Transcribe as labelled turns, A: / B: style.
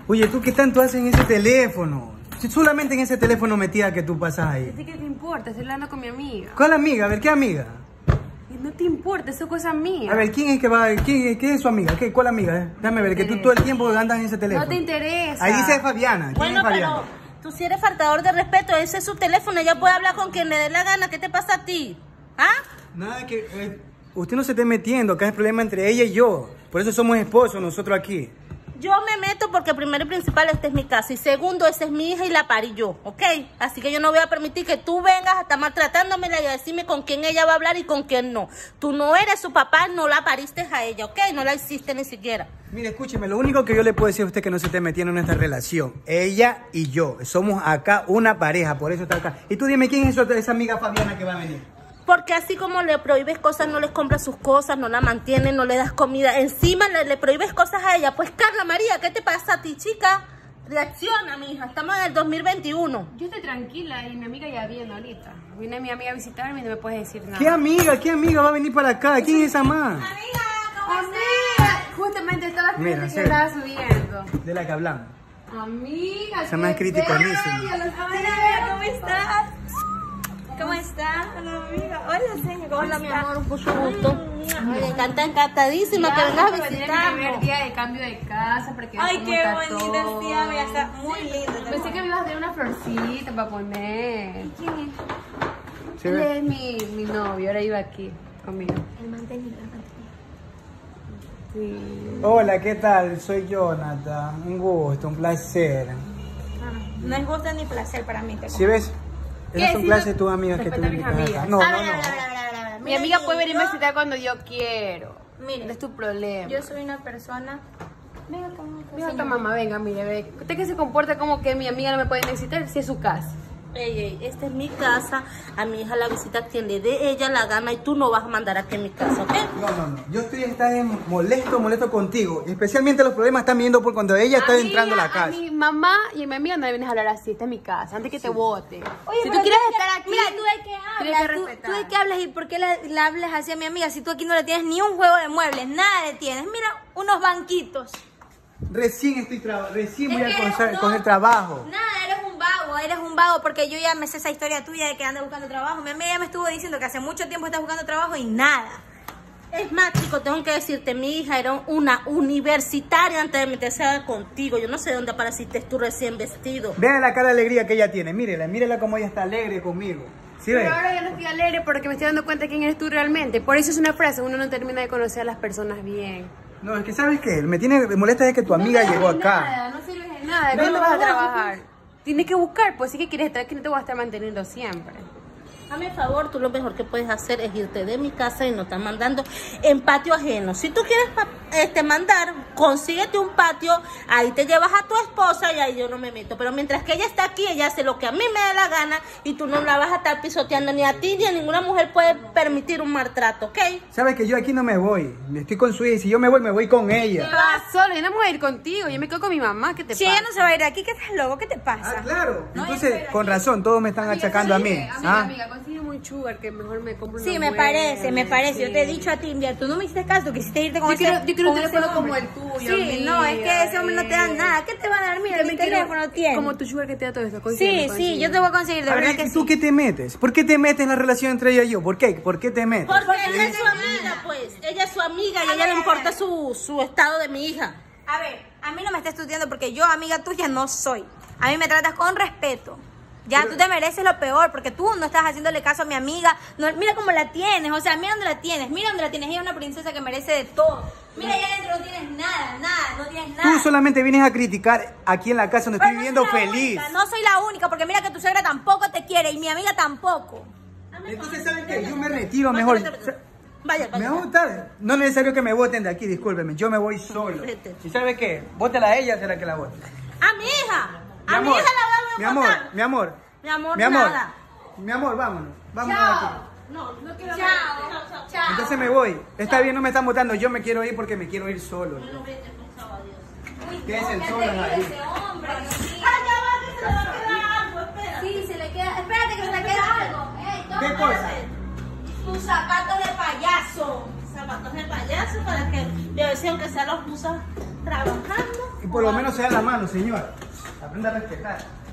A: Oye, ¿tú qué tanto haces en ese teléfono? Solamente en ese teléfono metida que tú pasas ahí.
B: ¿Qué te importa? Estoy hablando con mi amiga.
A: ¿Cuál amiga? A ver, ¿qué amiga?
B: No te importa, eso es cosa mía.
A: A ver, ¿quién es que va? ¿Qué es su amiga? ¿Cuál amiga? Déjame ver, que tú todo el tiempo andas en ese teléfono.
B: No te interesa.
A: Ahí dice Fabiana. ¿Quién
C: Bueno,
A: es Fabiana?
C: pero tú sí eres faltador de respeto. Ese es su teléfono. Ella puede hablar con quien le dé la gana. ¿Qué te pasa a ti? ¿Ah?
A: Nada que... usted no se esté metiendo. Acá es problema entre ella y yo. Por eso somos esposos nosotros aquí.
C: Yo me meto porque primero y principal esta es mi casa. Y segundo, esa es mi hija y la parí yo, ¿ok? Así que yo no voy a permitir que tú vengas a estar maltratándomela y a decirme con quién ella va a hablar y con quién no. Tú no eres su papá, no la pariste a ella, ¿ok? No la hiciste ni siquiera.
A: Mire, escúcheme, lo único que yo le puedo decir a usted es que no se esté metiendo en esta relación. Ella y yo. Somos acá una pareja, por eso está acá. Y tú dime, ¿quién es esa amiga Fabiana que va a venir?
C: Porque así como le prohíbes cosas, no les compras sus cosas, no la mantienes, no le das comida. Encima le prohíbes cosas a ella. Pues Carla María, ¿qué te pasa a ti, chica? Reacciona, mija. Estamos en el 2021.
B: Yo estoy tranquila y mi amiga ya viene ahorita. Viene mi amiga a visitarme y no me puedes decir nada.
A: ¿Qué amiga? ¿Qué amiga va a venir para acá? ¿Quién es esa más?
C: Amiga, ¿cómo
B: Amiga, justamente estaba
A: Mira,
B: la que
A: sí.
B: estaba subiendo.
A: De la que hablamos.
B: Amiga,
A: Esa más criticonísima.
D: Hola, ¿cómo estás? ¿Cómo estás? Hola, amiga. Hola, señor. ¿Cómo
C: Hola, mi
D: estás?
C: amor, mucho gusto. Me encanta, encantadísima que vengas a
B: El primer
C: visitarnos.
B: día de cambio de casa para que veas
D: Ay,
B: cómo
D: qué
B: está
D: bonito el
B: todo.
D: día. Mira, está muy lindo.
B: Pensé que me ibas a dar una florcita para poner.
D: ¿Quién es?
A: ¿Sí
B: Él
A: ve?
B: es mi novio, ahora iba aquí conmigo.
D: El mantenido.
B: Sí.
A: Hola, ¿qué tal? Soy Jonathan. Un gusto, un placer.
D: No es gusto ni placer para mí.
A: ¿Sí ves? Esas son
B: Sí,
A: clases
B: no,
A: de tus amigas que tú
B: respeta a mis
A: invitas acá.
B: amigas.
A: No,
D: A
A: no,
D: ver,
A: no.
D: a ver, a ver, a ver, a ver.
B: Mi
D: Mira,
B: amiga puede venirme a
D: yo-
B: visitar cuando yo quiero.
D: Mire.
B: No es tu problema.
D: Yo soy una persona. Venga acá,
B: Venga acá, mamá, venga, mire, ve. Usted que se comporta como que mi amiga no me puede necesitar si es su casa.
C: Ey, esta es mi casa. A mi hija la visita quien le dé ella la gana y tú no vas a mandar aquí en mi casa, ¿ok?
A: No. Yo estoy molesto contigo. Y especialmente los problemas están viendo por cuando ella está entrando a la casa.
B: A mi mamá y a mi amiga no le vienes a hablar así. Esta es mi casa, antes que te vote.
D: Oye,
B: Si
D: pero
B: tú quieres
D: tú-
B: estar aquí,
D: Mira, tú de qué
B: tienes que
D: hablas.
B: respetar.
D: Tú de qué hablas y por qué la hablas así a mi amiga si tú aquí no le tienes ni un juego de muebles, nada le tienes. Mira, unos banquitos.
A: Recién voy
D: Es que
A: a coger trabajo.
D: Nada, eres un vago porque yo ya me sé esa historia tuya de que andas buscando trabajo. Mi amiga ya me estuvo diciendo que hace mucho tiempo estás buscando trabajo y nada.
C: Es más, chico, tengo que decirte, mi hija era una universitaria antes de meterse contigo. Yo no sé dónde apareciste tú recién vestido.
A: Vean la cara de alegría que ella tiene. Mírela como ella está alegre conmigo. ¿Sí ves?
B: Pero ahora ya no estoy alegre porque me estoy dando cuenta de quién eres tú realmente. Por eso es una frase, uno no termina de conocer a las personas bien.
A: No, es que ¿sabes qué? Me molesta es que tu amiga llegó acá.
B: Nada, no sirves de nada. ¿Dónde vas a trabajar? Tienes que buscar, pues sí que quieres estar aquí, no te voy a estar manteniendo siempre.
C: A mi favor, tú lo mejor que puedes hacer es irte de mi casa y no estar mandando en patio ajeno. Si tú quieres mandar, consíguete un patio, ahí te llevas a tu esposa y ahí yo no me meto. Pero mientras que ella está aquí, ella hace lo que a mí me dé la gana y tú no la vas a estar pisoteando ni a ti ni a ninguna mujer puede permitir un maltrato, ¿ok?
A: ¿Sabes que yo aquí no me voy? Estoy con su hija y si yo me voy con ella.
B: Te vas solo, yo no me voy a ir contigo, yo me quedo con mi mamá, ¿qué te
D: Si
B: pasa?
D: ella no se va a ir de aquí, ¿qué estás loco? ¿Qué te pasa?
A: Ah, claro.
D: No,
A: Entonces, con razón, todos me están achacando a mí.
B: Amiga, consigue un sugar que mejor me compro
D: Sí,
B: una
D: me parece, me
B: mueble,
D: parece. Yo te he
B: sí.
D: dicho a ti, India, tú no me hiciste caso, quisiste irte con
B: Yo
D: ese
B: quiero un
D: con ese
B: teléfono
D: hombre.
B: como el tuyo,
D: Sí,
B: amiga,
D: no, es que ese hombre no te da nada. ¿Qué te va a dar? Mira, mi teléfono tiene.
B: Como tu sugar que te da todo esto.
D: Sí, yo te voy a conseguir, de
A: A
D: verdad
A: ver,
D: que
A: ¿y tú
D: sí.
A: qué te metes? ¿Por qué te metes en la relación entre ella y yo? ¿Por qué? ¿Por qué te metes?
C: Porque ella es su amiga, pues. Ella es su amiga y a ella le importa su estado de mi hija.
D: A ver, a mí no me estás estudiando porque yo amiga tuya no soy. A mí me tratas con respeto. Ya, tú te mereces lo peor porque tú no estás haciéndole caso a mi amiga. No, mira cómo la tienes, o sea, mira dónde la tienes. Mira dónde la tienes. Ella es una princesa que merece de todo. Mira, allá adentro no tienes nada, no tienes nada.
A: Tú solamente vienes a criticar aquí en la casa donde
D: Pero
A: estoy
D: no
A: viviendo
D: soy la
A: feliz.
D: única, no soy la única porque mira que tu suegra tampoco te quiere y mi amiga tampoco.
A: Entonces, ¿saben qué? Yo me retiro mejor.
C: Vaya,
A: Me va a gustar. No es necesario que me voten de aquí, discúlpeme. Yo me voy solo.
C: Vete.
A: ¿Y sabe qué? Vótela a ella, será que la vote.
C: A mi hija.
A: Mi
C: A mi
A: amor,
C: hija la
A: mi
C: voy a
A: amor,
C: votar.
A: mi amor.
C: Mi amor,
A: Mi amor.
C: nada.
A: Mi amor, vámonos. Vámonos de aquí.
C: No, no quiero
D: Chao.
A: Entonces me voy. Está bien, no me están votando. Yo me quiero ir porque me quiero ir solo. Quédense solas ahí.
D: Ese hombre, Dios mío.
C: Ya va, que se le va a quedar algo, espera.
D: Sí, se le queda. Espérate que se le queda algo. Ey,
A: ¿Qué
D: toma.
A: cosa?
C: Tus zapatos de payaso. Zapatos de payaso para que, a ver si aunque sea los usas trabajando.
A: y por lo menos se da la mano, señora. Aprenda a respetar.